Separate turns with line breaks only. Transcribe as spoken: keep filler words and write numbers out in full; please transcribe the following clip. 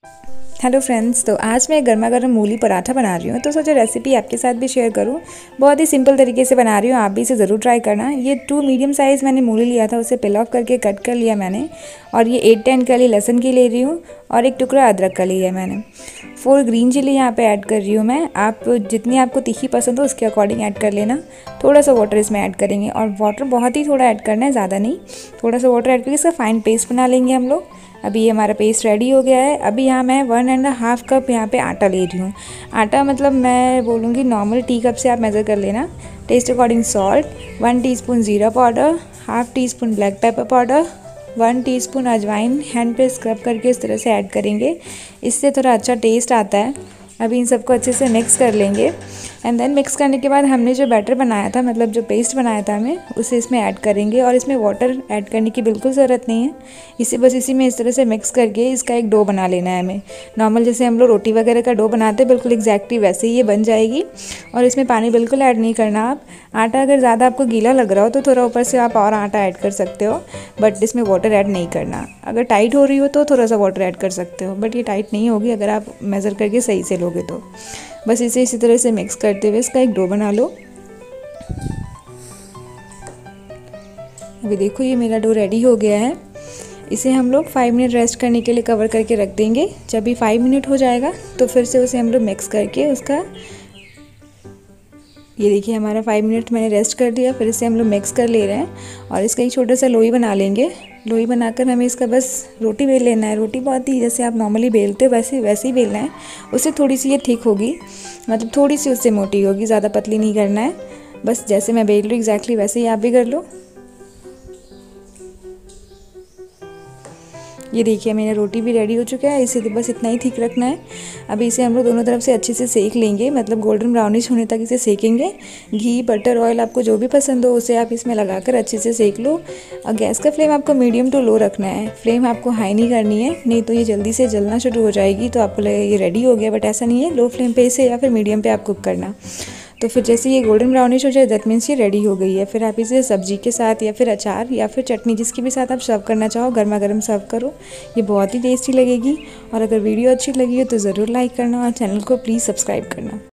Hello friends, तो आज मैं गर्मा गर्म मूली पराठा बना रही हूँ। तो सोचा रेसिपी आपके साथ भी शेयर करूँ। बहुत ही सिंपल तरीके से बना रही हूँ, आप भी इसे ज़रूर ट्राई करना। ये टू मीडियम साइज़ मैंने मूली लिया था, उसे पिल ऑफ करके कट कर लिया मैंने। और ये एट टेन कली लहसुन की ले रही हूँ और एक टुकड़ा अदरक का लिया है मैंने। फोर ग्रीन चिली यहाँ पे ऐड कर रही हूँ मैं। आप जितनी आपको तीखी पसंद हो उसके अकॉर्डिंग ऐड कर लेना। थोड़ा सा वाटर इसमें ऐड करेंगे और वाटर बहुत ही थोड़ा ऐड करना है, ज़्यादा नहीं। थोड़ा सा वाटर ऐड करके इसका फाइन पेस्ट बना लेंगे हम लोग। अभी ये हमारा पेस्ट रेडी हो गया है। अभी यहाँ मैं वन एंड हाफ कप यहाँ पे आटा ले रही हूँ। आटा मतलब मैं बोलूँगी नॉर्मल टी कप से आप मेज़र कर लेना। Taste according salt, one teaspoon ज़ीरा powder, half teaspoon black pepper powder, one teaspoon अजवाइन हैंड पे स्क्रब करके इस तरह से ऐड करेंगे। इससे थोड़ा अच्छा टेस्ट आता है। अभी इन सबको अच्छे से मिक्स कर लेंगे एंड देन मिक्स करने के बाद हमने जो बैटर बनाया था, मतलब जो पेस्ट बनाया था हमें, उसे इसमें ऐड करेंगे। और इसमें वाटर ऐड करने की बिल्कुल ज़रूरत नहीं है। इसे बस इसी में इस तरह से मिक्स करके इसका एक डो बना लेना है हमें। नॉर्मल जैसे हम लोग रोटी वगैरह का डो बनाते हैं, बिल्कुल एग्जैक्टली वैसे ही ये बन जाएगी। और इसमें पानी बिल्कुल ऐड नहीं करना आप। आटा अगर ज़्यादा आपको गीला लग रहा हो तो थोड़ा ऊपर से आप और आटा ऐड कर सकते हो, बट इसमें वाटर ऐड नहीं करना। अगर टाइट हो रही हो तो थोड़ा सा वाटर ऐड कर सकते हो, बट ये टाइट नहीं होगी अगर आप मेज़र करके सही से लोगे तो। बस इसे इसी तरह से मिक्स करते हुए इसका एक डो बना लो। अभी देखो ये मेरा डो रेडी हो गया है। इसे हम लोग फाइव मिनट रेस्ट करने के लिए कवर करके रख देंगे। जब भी फाइव मिनट हो जाएगा तो फिर से उसे हम लोग मिक्स करके उसका, ये देखिए हमारा फाइव मिनट मैंने रेस्ट कर दिया। फिर इसे हम लोग मिक्स कर ले रहे हैं और इसका एक छोटा सा लोई बना लेंगे। लोई बनाकर हमें इसका बस रोटी बेल लेना है। रोटी बहुत ही जैसे आप नॉर्मली बेलते हो वैसे वैसे ही बेलना है। उससे थोड़ी सी ये थिक होगी, मतलब थोड़ी सी उससे मोटी होगी, ज़्यादा पतली नहीं करना है। बस जैसे मैं बेल रही हूँ एग्जैक्टली वैसे ही आप भी कर लो। ये देखिए मेरा रोटी भी रेडी हो चुका है। इसे बस इतना ही थिक रखना है। अभी इसे हम लोग दोनों तरफ से अच्छे से सेक लेंगे, मतलब गोल्डन ब्राउनिश होने तक इसे सेकेंगे। घी, बटर, ऑयल आपको जो भी पसंद हो उसे आप इसमें लगाकर अच्छे से सेक लो। और गैस का फ्लेम आपको मीडियम टू लो रखना है। फ्लेम आपको हाई नहीं करनी है, नहीं तो ये जल्दी से जलना शुरू हो जाएगी तो आपको लगेगा ये रेडी हो गया, बट ऐसा नहीं है। लो फ्लेम पे इसे या फिर मीडियम पे आप कुक करना। तो फिर जैसे ये गोल्डन ब्राउनिश हो जाए दैट मीन्स ये रेडी हो गई है। फिर आप इसे सब्जी के साथ या फिर अचार या फिर चटनी जिसके भी साथ आप सर्व करना चाहो, गर्मा गर्म सर्व करो। ये बहुत ही टेस्टी लगेगी। और अगर वीडियो अच्छी लगी हो तो ज़रूर लाइक करना और चैनल को प्लीज़ सब्सक्राइब करना।